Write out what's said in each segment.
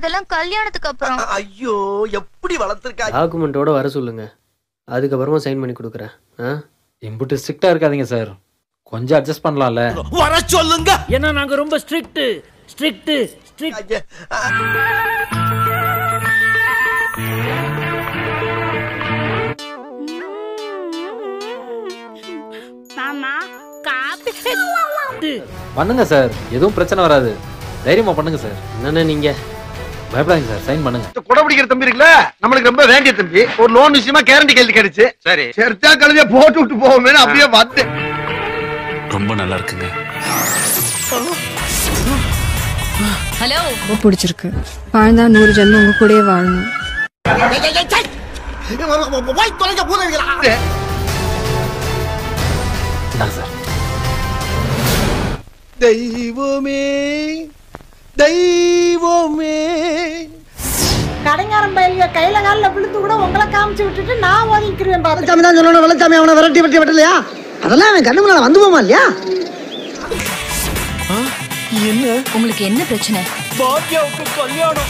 அதெல்லாம் கல்யாணத்துக்கு அப்புறம். ஐயோ எப்படி வளர்த்திருக்கா. டாக்குமெண்ட்டோட வர சொல்லுங்க, அதுக்கப்புறமா சைன் பண்ணி கொடுக்குறேன். இம்புட்டு ஸ்ட்ரிக்டா இருக்காதீங்க சார், கொஞ்சம் அட்ஜஸ்ட் பண்ணலாம்ல. வர சொல்லுங்க. ஏன்னா நாங்க ரொம்ப ஸ்ட்ரிக்ட். மாமா காப்பி பண்ணுங்க சார், எதுவும் பிரச்சனை வராது, தைரியமா பண்ணுங்க சார். என்னண்ணே நீங்க பயப்படாதீங்க சார், சைன் பண்ணுங்க. குடை பிடிக்கிற தம்பி இருக்குல்ல, நம்மளுக்கு ரொம்ப வேண்டிய தம்பி. ஒரு லோன் விஷயமா கேரண்டி கேள்வி கிடைச்சு. சரி சேர்த்தா கழுதியா போட்டு விட்டு போவோமே அப்படியே வந்து. ரொம்ப நல்லா இருக்குங்க. ஹலோ, ரொம்ப பிடிச்சிருக்கு. வாழ்ந்தா 100 ஜென்மம் உங்க கூடயே வாழணும். சார் தெய்வமே தெய்வமே. கடைங்காரன் பயில கையில காலில் விழுந்து கூட உங்களை காமிச்சு விட்டுட்டு நான் ஒதுக்கிடுவேன். வெள்ளச்சாமி தான் சொல்லணும், வெள்ளச்சாமி அவனை விரட்டி விட்டலையா? அதெல்லாம் அவன் கண்ணு முன்னால வந்து போமா இல்லையா? என்ன உங்களுக்கு என்ன பிரச்சனை? பாக்கியாவுக்கு கல்யாணம்.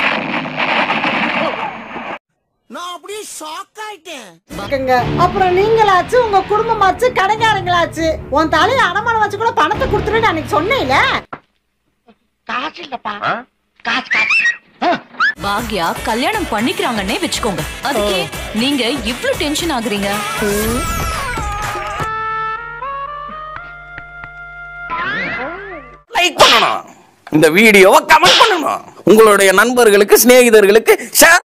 நான் அப்படியே ஷாக் ஆயிட்டேன். அப்புறம் நீங்களாச்சு, உங்க குடும்பமாச்சு, கடைக்காரங்களாச்சு, உன் தலையை அடமானம் வச்சு கூட பணத்தை கொடுத்துருன்னு அன்னைக்கு சொன்னேன்ல. காசு இல்லப்பா. பாக்யா கல்யாணம் பண்ணிக்கிறாங்கன்னே வெச்சுக்கோங்க, அதுக்கே நீங்க இவ்ளோ டென்ஷன் ஆகுறீங்க? லைக் பண்ணணும், இந்த வீடியோவை கமெண்ட் பண்ணணும், உங்களுடைய நண்பர்களுக்கு சிநேகிதர்களுக்கு ஷேர்